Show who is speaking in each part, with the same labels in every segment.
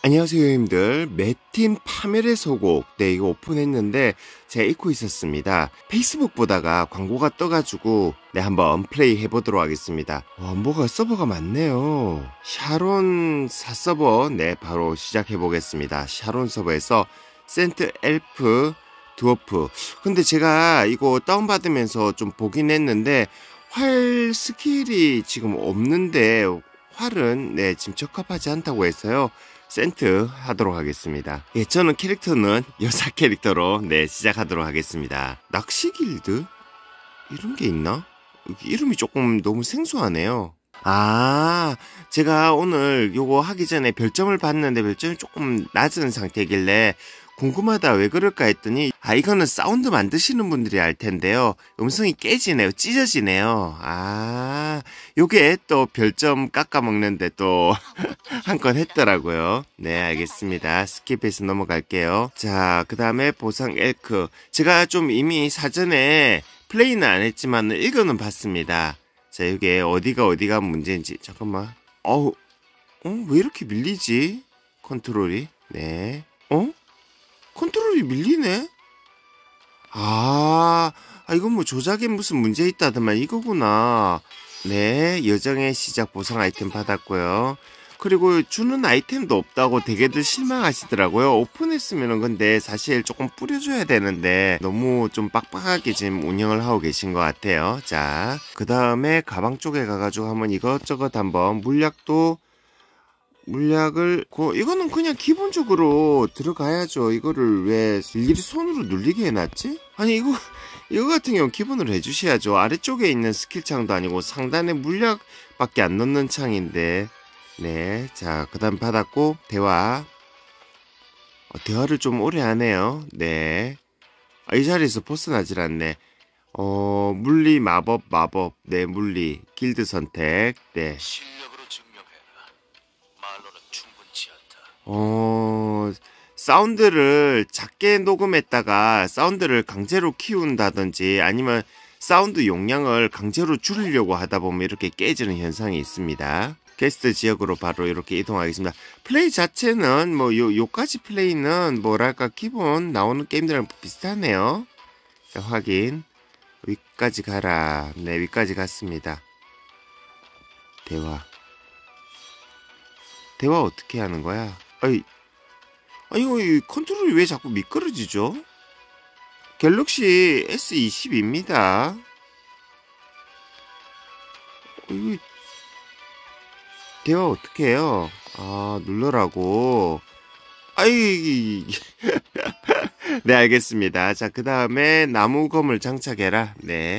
Speaker 1: 안녕하세요 형님들. 매팀 파멸의 소곡 이거 오픈했는데 제가 잊고 있었습니다. 페이스북 보다가 광고가 떠가지고 한번 플레이 해보도록 하겠습니다. 뭐가 서버가 많네요. 샤론 4서버 바로 시작해보겠습니다. 샤론 서버에서 센트 엘프 드워프. 근데 제가 이거 다운받으면서 좀 보긴 했는데 활 스킬이 지금 없는데 활은 지금 적합하지 않다고 해서요. 센트 하도록 하겠습니다. 저는 캐릭터는 여자 캐릭터로 시작하도록 하겠습니다. 낚시 길드? 이런 게 있나? 이름이 조금 너무 생소하네요. 제가 오늘 요거 하기 전에 별점을 봤는데 별점이 조금 낮은 상태길래 궁금하다 왜 그럴까 했더니 이거는 사운드 만드시는 분들이 알 텐데요. 음성이 깨지네요. 찢어지네요. 요게 또 별점 깎아먹는데 또 한 건 했더라고요. 알겠습니다. 스킵해서 넘어갈게요. 자, 그 다음에 보상 엘크. 제가 좀 이미 사전에 플레이는 안 했지만 읽어는 봤습니다. 자, 이게 어디가 문제인지. 잠깐만. 왜 이렇게 밀리지? 컨트롤이. 컨트롤이 밀리네? 이건 뭐 조작에 무슨 문제 있다더만 이거구나. 여정의 시작 보상 아이템 받았고요. 그리고 주는 아이템도 없다고 되게들 실망하시더라고요. 오픈했으면은 근데 사실 조금 뿌려줘야 되는데 너무 좀 빡빡하게 지금 운영을 하고 계신 것 같아요. 자, 그 다음에 가방 쪽에 가가지고 한번 이것저것 한번 물약을 이거는 그냥 기본적으로 들어가야죠. 이거를 왜 일일이 손으로 눌리게 해놨지? 이거 같은 경우 기본으로 해주셔야죠. 아래쪽에 있는 스킬 창도 아니고 상단에 물약밖에 안 넣는 창인데. 자, 그 다음 받았고 대화. 대화를 좀 오래 하네요. 이 자리에서 벗어나질 않네. 물리 마법 물리 길드 선택.
Speaker 2: 실력으로 증명해라. 말로는 충분치 않다.
Speaker 1: 사운드를 작게 녹음했다가 사운드를 강제로 키운다든지 아니면 사운드 용량을 강제로 줄이려고 하다 보면 이렇게 깨지는 현상이 있습니다. 게스트 지역으로 바로 이렇게 이동하겠습니다. 플레이 자체는 요까지 플레이는 뭐랄까 기본 나오는 게임들이랑 비슷하네요. 자, 확인. 위까지 가라. 위까지 갔습니다. 대화 어떻게 하는 거야? 이거 컨트롤이 왜 자꾸 미끄러지죠? 갤럭시 S20입니다. 이거 대화 어떻게 해요? 눌러라고. 알겠습니다. 자, 그 다음에 나무검을 장착해라.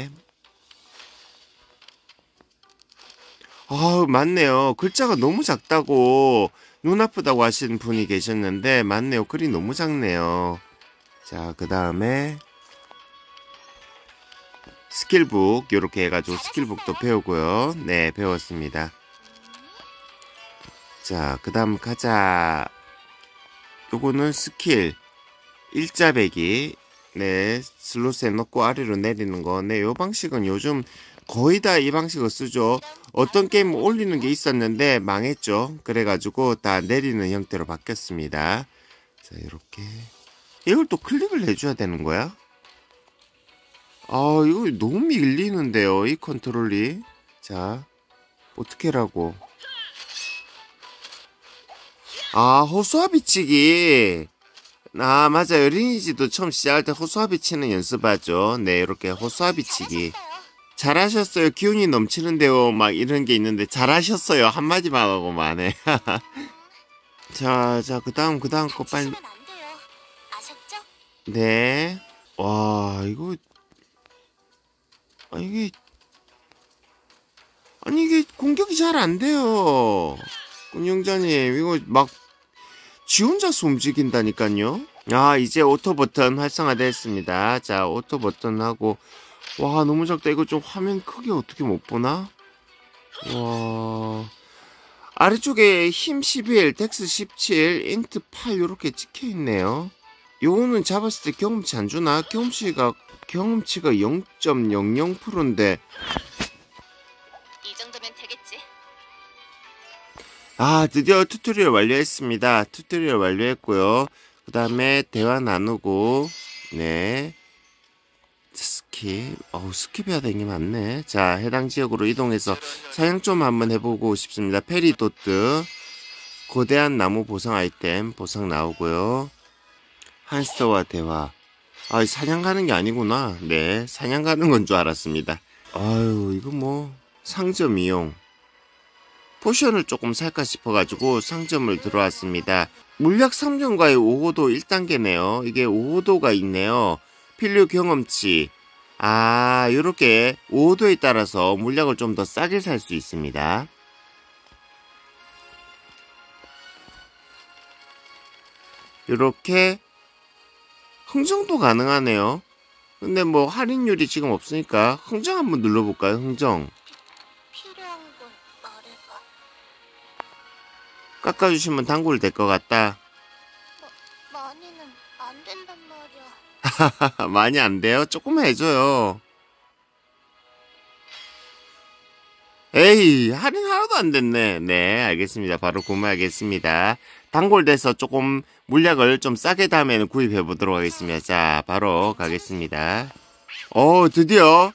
Speaker 1: 맞네요. 글자가 너무 작다고 눈 아프다고 하시는 분이 계셨는데 맞네요. 글이 너무 작네요. 자, 그 다음에 스킬북 이렇게 해가지고 스킬북도 배우고요. 배웠습니다. 자, 그 다음 가자. 요거는 스킬 일자배기. 슬롯에 넣고 아래로 내리는 거. 요 방식은 요즘 거의 다 이 방식을 쓰죠. 어떤 게임 올리는 게 있었는데 망했죠. 그래가지고 다 내리는 형태로 바뀌었습니다. 자, 이렇게 이걸 또 클릭을 해줘야 되는 거야? 이거 너무 밀리는데요, 이 컨트롤이. 자, 어떻게라고. 호수아비 치기. 맞아요. 어린이집도 처음 시작할 때 호수아비 치는 연습하죠. 이렇게 호수아비 치기. 잘하셨어요. 기운이 넘치는데요. 막 이런 게 있는데 잘하셨어요. 한마디만 하고 마네. 자, 그 다음 거 빨리. 와, 이거. 이게 공격이 잘 안 돼요. 운영자님, 이거 막 지 혼자서 움직인다니까요. 이제 오토 버튼 활성화됐습니다. 자, 오토 버튼 하고. 와, 너무 작다. 이거 좀 화면 크게 어떻게 못 보나? 와. 아래쪽에 힘 11, 덱스 17, 인트 8 이렇게 찍혀 있네요. 요거는 잡았을 때 경험치 안 주나? 경험치가 0.00%인데.
Speaker 3: 이 정도면 되겠지.
Speaker 1: 아, 드디어 튜토리얼 완료했습니다. 튜토리얼 완료했고요. 그 다음에 대화 나누고, 네. 스킵. 스킵해야 되는 게 많네. 자, 해당 지역으로 이동해서 사냥 좀 한번 해보고 싶습니다. 페리도트. 거대한 나무 보상 아이템. 보상 나오고요. 한스터와 대화. 아, 사냥 가는 게 아니구나. 네. 사냥 가는 건 줄 알았습니다. 아유, 이거 뭐, 상점 이용. 포션을 조금 살까 싶어가지고 상점을 들어왔습니다. 물약 3점과의 5호도 1단계네요. 이게 5호도가 있네요. 필요 경험치. 아, 요렇게 5호도에 따라서 물약을 좀 더 싸게 살 수 있습니다. 요렇게 흥정도 가능하네요. 근데 뭐 할인율이 지금 없으니까 흥정 한번 눌러볼까요? 흥정.
Speaker 3: 필요한 건 말해봐.
Speaker 1: 깎아주시면 단골 될 것 같다.
Speaker 3: 많이는 안 된단 말이야.
Speaker 1: 많이 안 돼요? 조금만 해줘요. 에이, 할인 하나도 안 됐네. 네, 알겠습니다. 바로 구매하겠습니다. 단골 돼서 조금 물약을 좀 싸게 다음에는 구입해 보도록 하겠습니다. 자, 바로 가겠습니다. 드디어.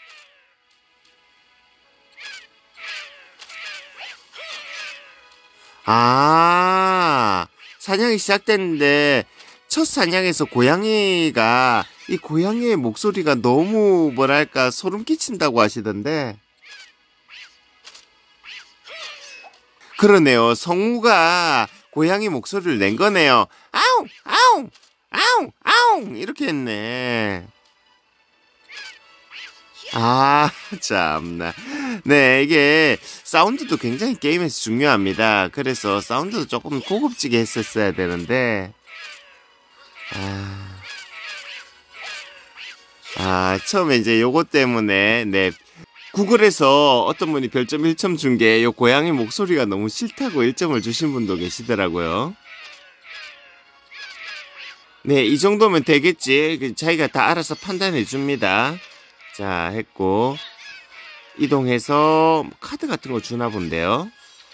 Speaker 1: 아, 사냥이 시작됐는데 첫 사냥에서 고양이가 이 고양이의 목소리가 너무 뭐랄까 소름 끼친다고 하시던데. 그러네요. 성우가 고양이 목소리를 낸 거네요. 아웅 아웅 아웅 아웅 이렇게 했네. 아, 참나. 네, 이게 사운드도 굉장히 게임에서 중요합니다. 그래서 사운드도 조금 고급지게 했었어야 되는데 처음에 이제 요것 때문에 네, 구글에서 어떤 분이 별점 1점 준 게 요 고양이 목소리가 너무 싫다고 1점을 주신 분도 계시더라고요. 네, 이 정도면 되겠지. 자기가 다 알아서 판단해 줍니다. 자, 했고 이동해서 카드 같은 거 주나 본데요.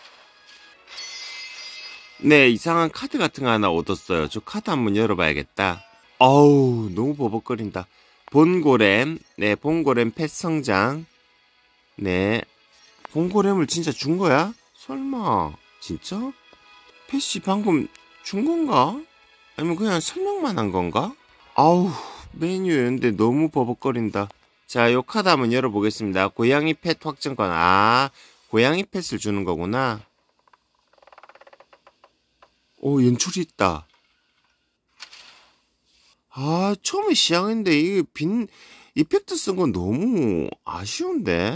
Speaker 1: 네, 이상한 카드 같은 거 하나 얻었어요. 저 카드 한번 열어봐야겠다. 어우, 너무 버벅거린다. 본고렘. 네, 본고렘 펫 성장. 네, 본고렘을 진짜 준 거야? 설마 진짜? 펫이 방금 준 건가? 아니면 그냥 설명만 한 건가? 아우, 메뉴였는데 너무 버벅거린다. 자, 요 카드 한번 열어보겠습니다. 고양이 펫 확정권. 아, 고양이 펫을 주는 거구나. 오, 연출이 있다. 아, 처음에 시작했는데 이게 빈 이펙트 쓴 건 너무 아쉬운데?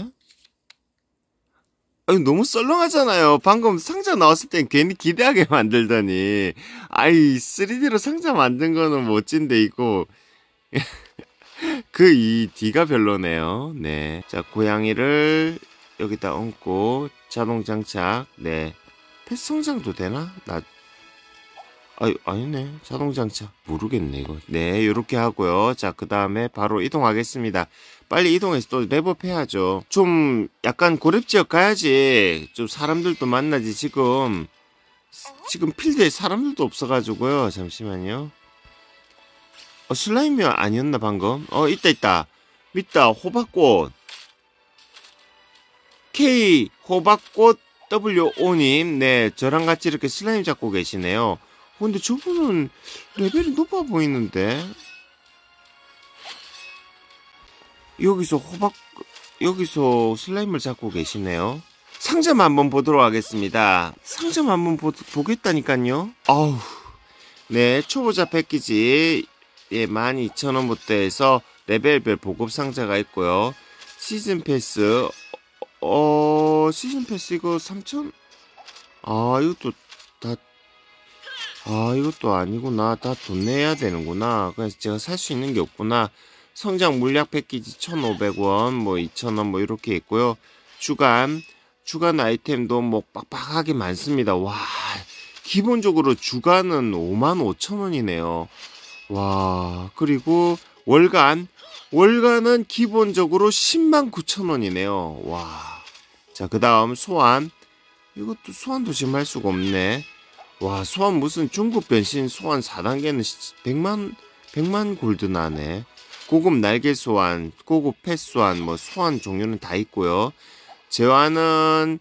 Speaker 1: 아니, 너무 썰렁하잖아요. 방금 상자 나왔을 땐 괜히 기대하게 만들더니. 아이, 3D로 상자 만든 거는 멋진데, 이거. 이 D가 별로네요. 네. 자, 고양이를 여기다 얹고, 자동 장착. 네. 펫 성장도 되나? 아니네. 자동 장착. 모르겠네, 이거. 네, 요렇게 하고요. 자, 그 다음에 바로 이동하겠습니다. 빨리 이동해서 또 랩업해야죠. 좀 약간 고렙지역 가야지. 좀 사람들도 만나지. 지금 필드에 사람들도 없어가지고요. 잠시만요. 슬라임이 아니었나 방금? 있다. 있다. 호박꽃. K 호박꽃 WO님. 네, 저랑 같이 이렇게 슬라임 잡고 계시네요. 근데 저분은 레벨이 높아 보이는데. 여기서 슬라임을 잡고 계시네요. 상점 한번 보도록 하겠습니다. 상점 한번 보겠다니까요. 아우. 네, 초보자 패키지. 예, 12,000원부터 해서 레벨별 보급 상자가 있고요. 시즌 패스. 시즌 패스 이거 3,000? 이것도 아니구나. 다 돈 내야 되는구나. 그래서 제가 살 수 있는 게 없구나. 성장 물약 패키지 1,500원, 뭐 2,000원 뭐 이렇게 있고요. 주간 아이템도 뭐 빡빡하게 많습니다. 와, 기본적으로 주간은 55,000원이네요. 와, 그리고 월간은 기본적으로 109,000원이네요. 와. 자, 그 다음 소환. 이것도 소환도 지금 할 수가 없네. 와, 소환 무슨 중급 변신 소환 4단계는 100만 골드 나네. 고급 날개 소환, 고급 펫 소환, 뭐 소환 종류는 다 있고요. 재화는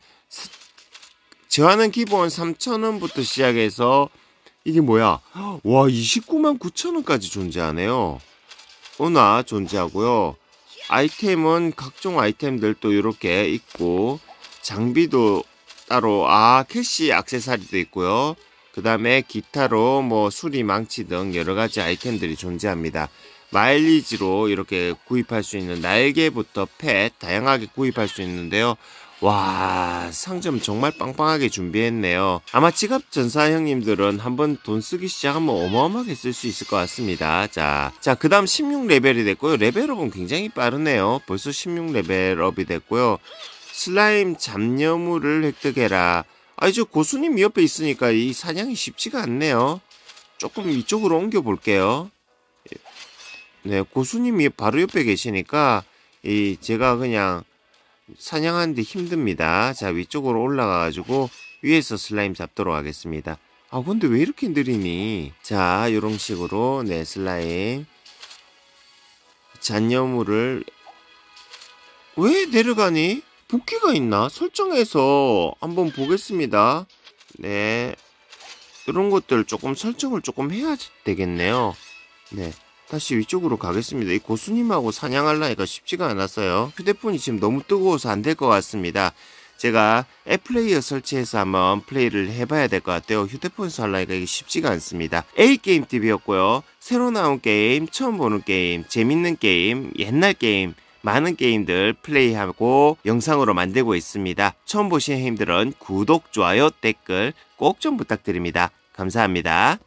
Speaker 1: 기본 3,000원부터 시작해서 이게 뭐야? 와, 29만 9천원까지 존재하네요. 은화 존재하고요. 아이템은 각종 아이템들도 이렇게 있고, 장비도 따로, 캐시 액세서리도 있고요. 그 다음에 기타로 뭐 수리 망치 등 여러가지 아이템들이 존재합니다. 마일리지로 이렇게 구입할 수 있는 날개부터 펫 다양하게 구입할 수 있는데요. 와, 상점 정말 빵빵하게 준비했네요. 아마 지갑 전사 형님들은 한번 돈 쓰기 시작하면 어마어마하게 쓸 수 있을 것 같습니다. 자, 그 다음 16레벨이 됐고요. 레벨업은 굉장히 빠르네요. 벌써 16레벨업이 됐고요. 슬라임 잡녀물을 획득해라. 저 고수님 옆에 있으니까 이 사냥이 쉽지가 않네요. 조금 이쪽으로 옮겨 볼게요. 네, 고수님이 바로 옆에 계시니까 제가 그냥 사냥하는데 힘듭니다. 자, 위쪽으로 올라가가지고 위에서 슬라임 잡도록 하겠습니다. 근데 왜 이렇게 느리니? 자, 요런 식으로 네, 슬라임 잔여물을 왜 내려가니? 복귀가 있나? 설정해서 한번 보겠습니다. 네, 이런 것들 조금 설정을 조금 해야 되겠네요. 네, 다시 위쪽으로 가겠습니다. 이 고수님하고 사냥하려니까 쉽지가 않았어요. 휴대폰이 지금 너무 뜨거워서 안 될 것 같습니다. 제가 앱플레이어 설치해서 한번 플레이를 해봐야 될 것 같아요. 휴대폰에서 하려니까 이게 쉽지가 않습니다. A게임TV였고요. 새로 나온 게임, 처음 보는 게임, 재밌는 게임, 옛날 게임, 많은 게임들 플레이하고 영상으로 만들고 있습니다. 처음 보시는 형님들은 구독, 좋아요, 댓글 꼭 좀 부탁드립니다. 감사합니다.